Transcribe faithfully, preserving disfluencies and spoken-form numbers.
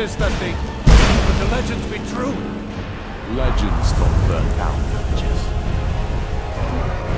is that the... that the legends be true. Legends don't burn down villages.